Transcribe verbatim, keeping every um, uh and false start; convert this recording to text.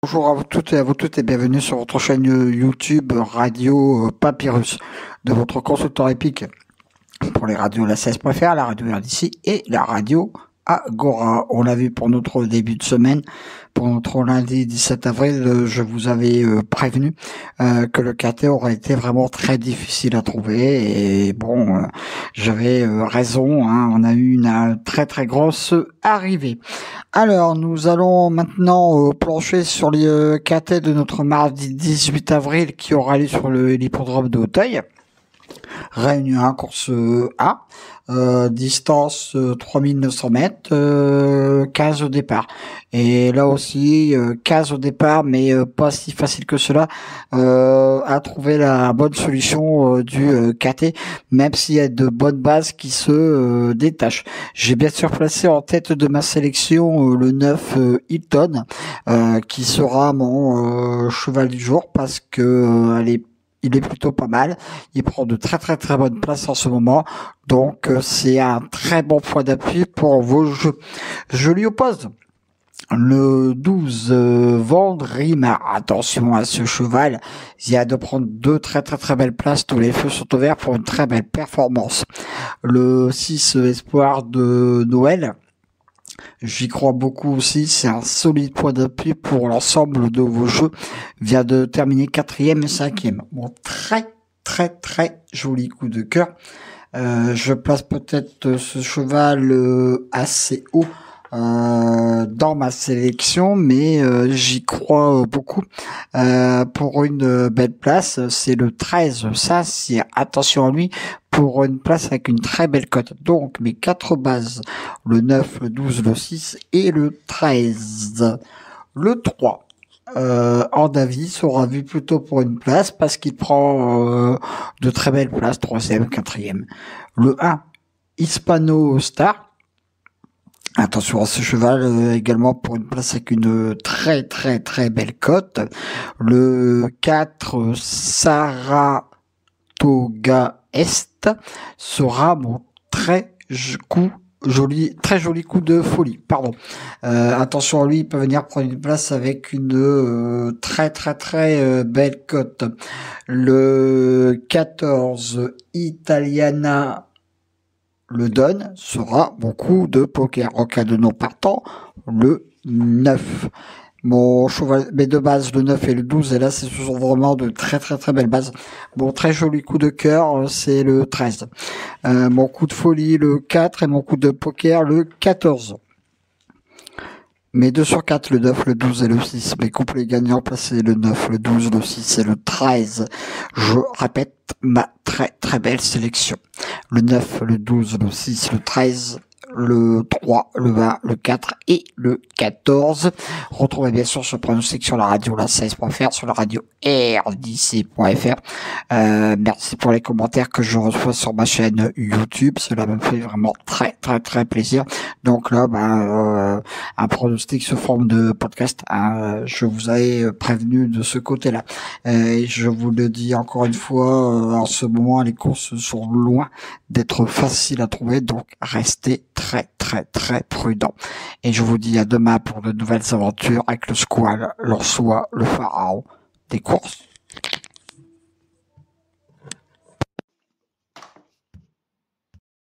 Bonjour à vous toutes et à vous toutes et bienvenue sur votre chaîne YouTube Radio Papyrus de votre consultant épique pour les radios la seize point F R, la radio R D C et la radio Agora. On l'a vu pour notre début de semaine, pour notre lundi dix-sept avril, je vous avais prévenu euh, que le K T aurait été vraiment très difficile à trouver et bon, euh, j'avais euh, raison, hein, on a eu une très très grosse arrivée. Alors, nous allons maintenant euh, plancher sur les euh, K T de notre mardi dix-huit avril qui aura lieu sur le l'hippodrome de Hauteuil. Réunion un, course A, euh, distance euh, trois mille neuf cents mètres, euh, quinze au départ. Et là aussi, euh, quinze au départ, mais euh, pas si facile que cela euh, à trouver la bonne solution euh, du euh, K T, même s'il y a de bonnes bases qui se euh, détachent. J'ai bien sûr placé en tête de ma sélection euh, le neuf euh, Hilton, euh, qui sera mon euh, cheval du jour parce que euh, elle est il est plutôt pas mal, il prend de très très très bonnes places en ce moment, donc euh, c'est un très bon point d'appui pour vos jeux. Je lui oppose le douze euh, Vendrima. Attention à ce cheval, il a de prendre deux très très très belles places, tous les feux sont ouverts pour une très belle performance. Le six Espoir de Noël, j'y crois beaucoup aussi, c'est un solide point d'appui pour l'ensemble de vos jeux. Vient de terminer quatrième et cinquième. Bon, très très très joli coup de cœur. Euh, je place peut-être ce cheval euh, assez haut euh, dans ma sélection, mais euh, j'y crois euh, beaucoup. Euh, pour une euh, belle place, c'est le treize. Ça, c'est attention à lui pour une place avec une très belle cote. Donc mes quatre bases, le neuf, le douze, le six et le treize. Le trois, euh, en avis, sera vu plutôt pour une place parce qu'il prend euh, de très belles places, troisième, quatrième. Le un, Hispano Star. Attention à ce cheval euh, également pour une place avec une très très très belle cote. Le quatre, Saratoga Est sera mon très coup joli, très joli coup de folie. Pardon. Euh, attention à lui, il peut venir prendre une place avec une euh, très très très euh, belle cote. Le quatorze, Italiana le donne, sera mon coup de poker. En cas de non partant, le neuf. Mon cheval, mes deux bases, le neuf et le douze, et là, ce sont vraiment de très très très belles bases. Mon très joli coup de cœur, c'est le treize. Euh, mon coup de folie, le quatre, et mon coup de poker, le quatorze. Mes deux sur quatre, le neuf, le douze et le six. Mes couplets gagnants placés, le neuf, le douze, le six et le treize. Je répète ma très très belle sélection. Le neuf, le douze, le six, le treize, le trois, le vingt, le quatre et le quatorze. Retrouvez bien sûr ce pronostic sur la radio la seize point F R, sur la radio R D C point F R. Euh, merci pour les commentaires que je reçois sur ma chaîne YouTube. Cela me fait vraiment très très très plaisir. Donc là, ben, euh, un pronostic sous forme de podcast. Hein, je vous avais prévenu de ce côté-là. Et je vous le dis encore une fois, euh, en ce moment, les courses sont loin d'être faciles à trouver. Donc restez très très très prudent. Et je vous dis à demain pour de nouvelles aventures avec le squal, l'orsois, le pharaon des courses.